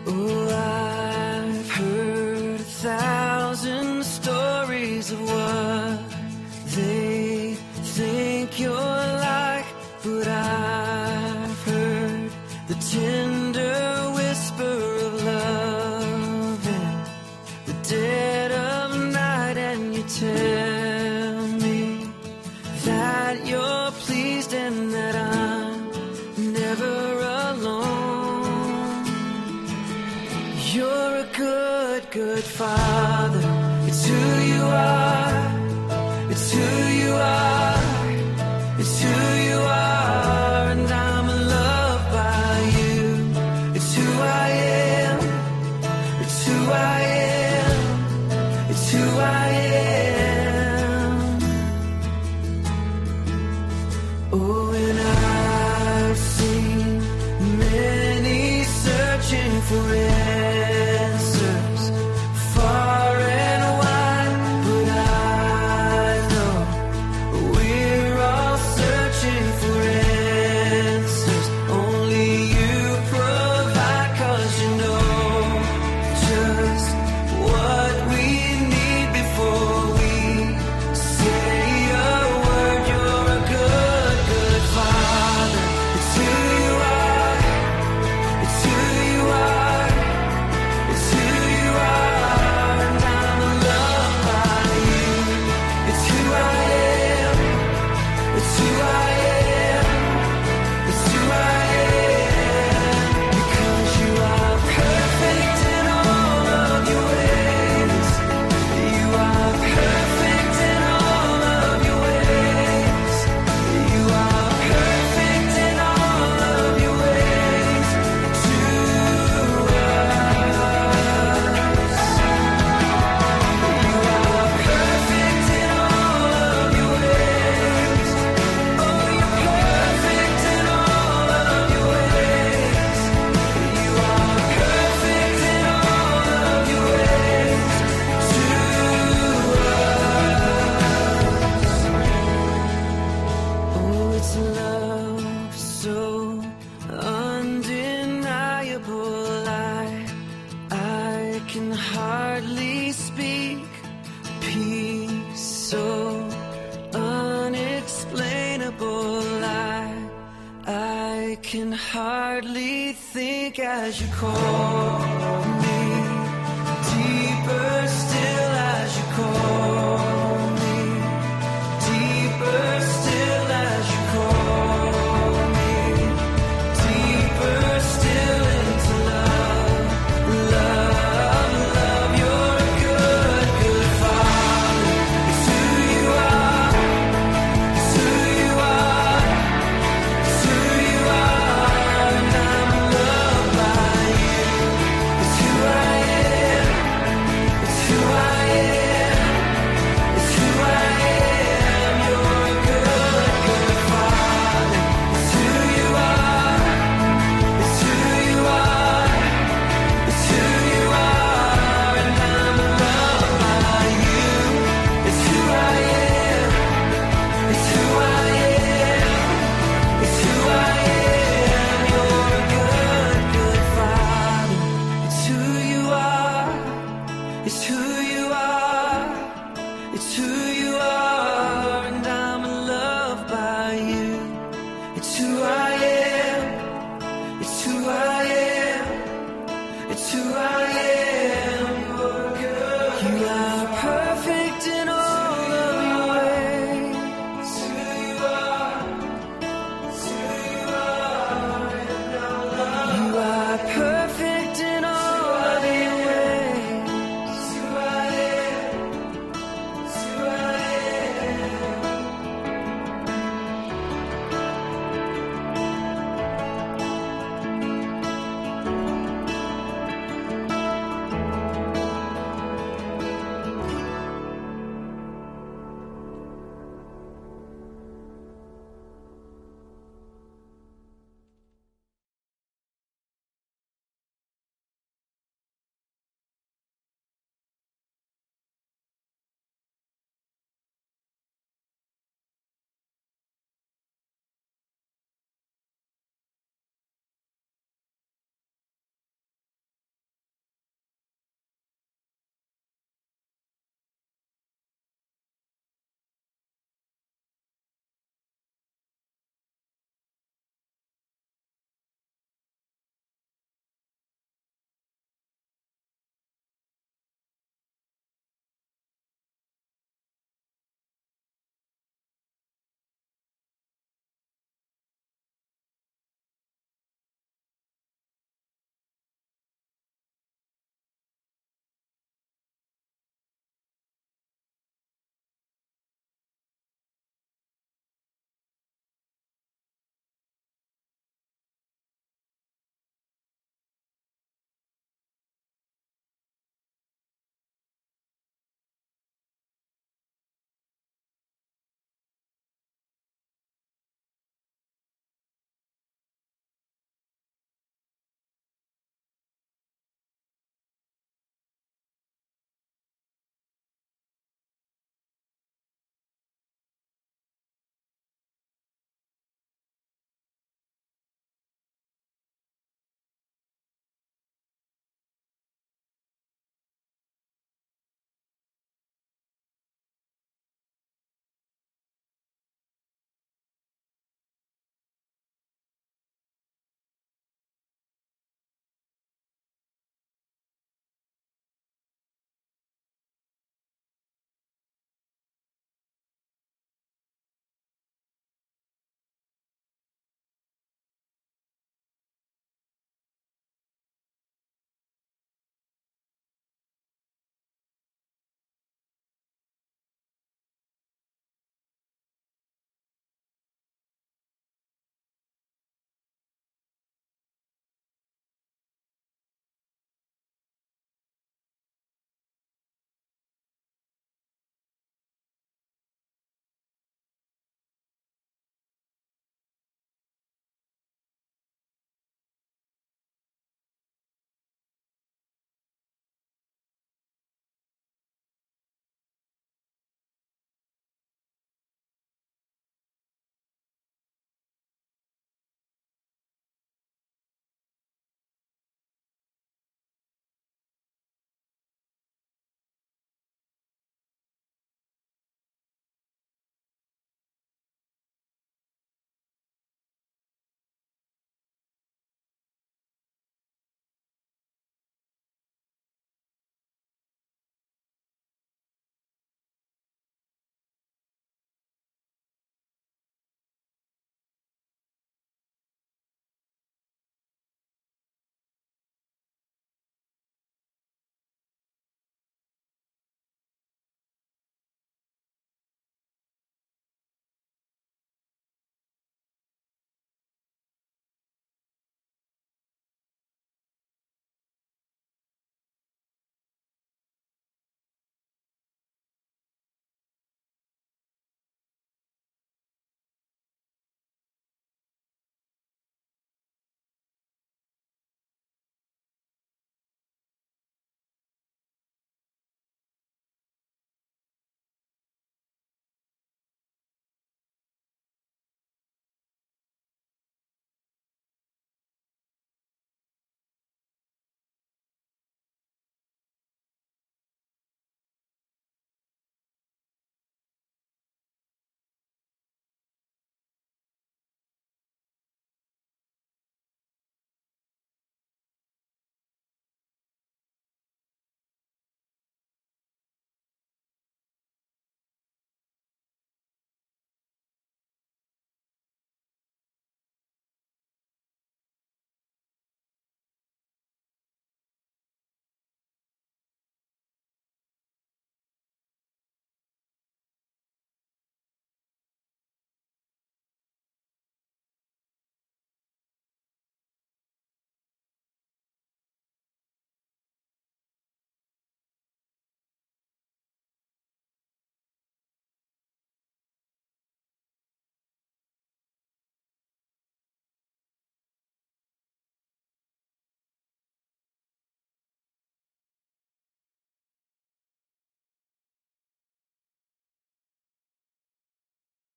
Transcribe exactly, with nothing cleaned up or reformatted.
Oh, I've heard a thousand stories of what they think you're like, but I've heard the tender whisper of love in the dead of night, and you tell me that you're pleased and that I'm never alone. You're a good, good father. It's who you are. It's who you are. It's who you are, and I'm loved by you. It's who I am. It's who I am. It's who I am. Oh, and I've seen many searching for answers far and wide, but I know we're all searching for answers. Only you provide, 'cause you know just what we need before we say a word. You're a good, good father. It's who you are. It's who you are. It's who you are, and I'm loved by you. It's who I am. It's who I am. It's who I am. Because you are perfect in all of your ways. You are perfect in all of your ways. You are perfect in all of your ways to us. You are perfect in all of your ways. Oh, you're perfect in all of your ways. You are perfect in all of your ways to us. Oh, it's love so undeniable. I, I can hardly speak. Peace so unexplainable. I, I can hardly think as you call